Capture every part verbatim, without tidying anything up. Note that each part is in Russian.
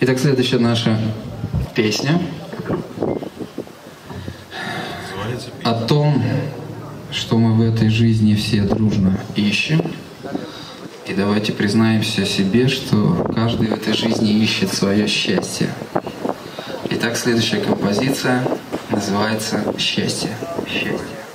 Итак, следующая наша песня о том, что мы в этой жизни все дружно ищем. И давайте признаемся себе, что каждый в этой жизни ищет свое счастье. Итак, следующая композиция называется «Счастье». Счастье.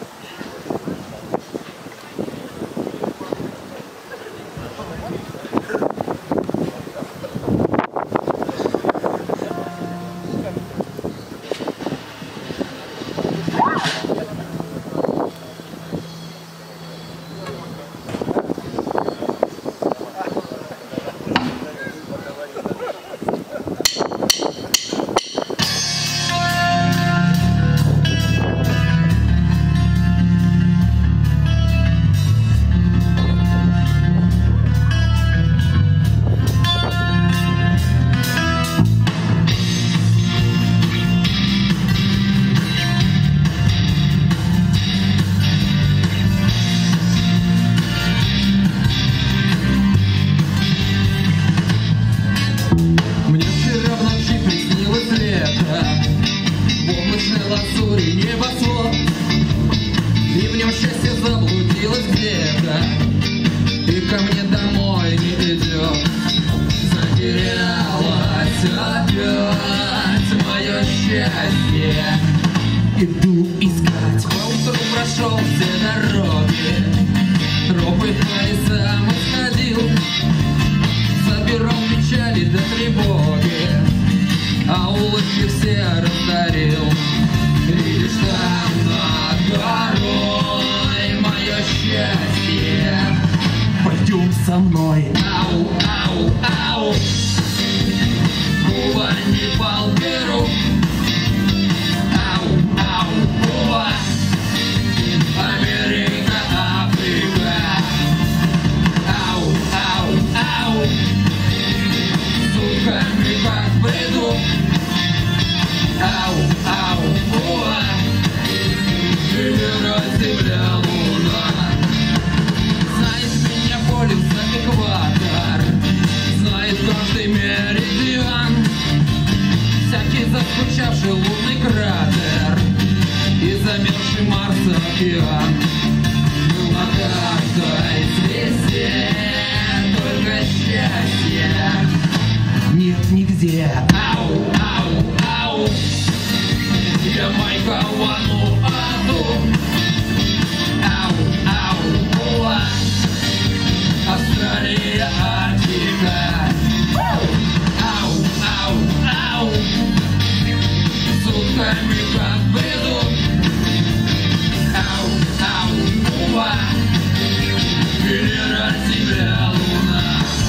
Иду искать, поутру прошел все дороги, тропы по лесам исходил, собирал печали до тревоги, а улыбки все раздарил. И лишь там над горой мое счастье. Пойдем со мной, ау, ау, ау, Куба, Непал, Перу. Америка, Африка. Ау, ау, ау. Сутками как в бреду. Ау, ау, уа. Севера, земля, луна. Знает меня полюс, экватор. Знает каждый меридиан. Всякий заскучавший лунный кратер и замерзший Марс океан. Был на каждой звезде только счастье. Нет нигде. Ау, ау, ау. Ямайка, Вануату. Ау, ау, уа. Австралия, Арктика. Ау, ау, ау. Сутками как в бреду. Ау, ау, уа. Венера, земля, луна.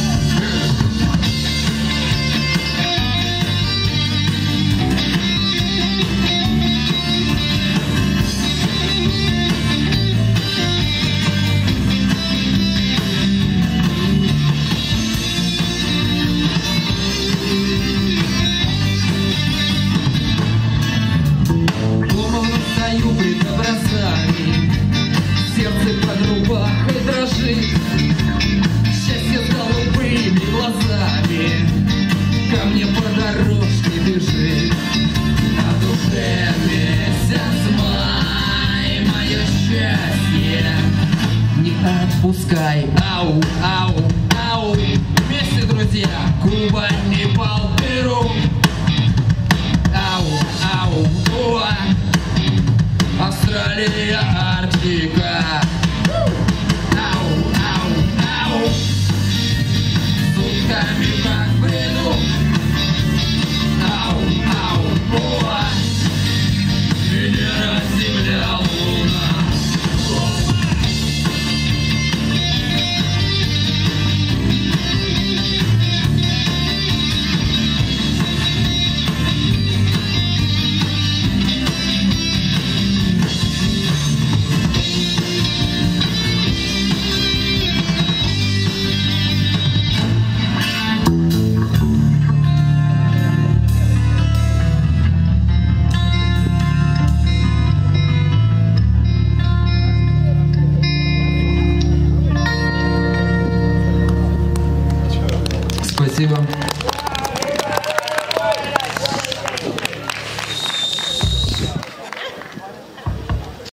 Пред образами сердце под рубахой дрожит. Счастье с голубыми глазами ко мне по дорожке бежит. На душе месяц май, мое счастье не отпускай. Ау, ау, ау. Вместе, друзья. Куба, Непал,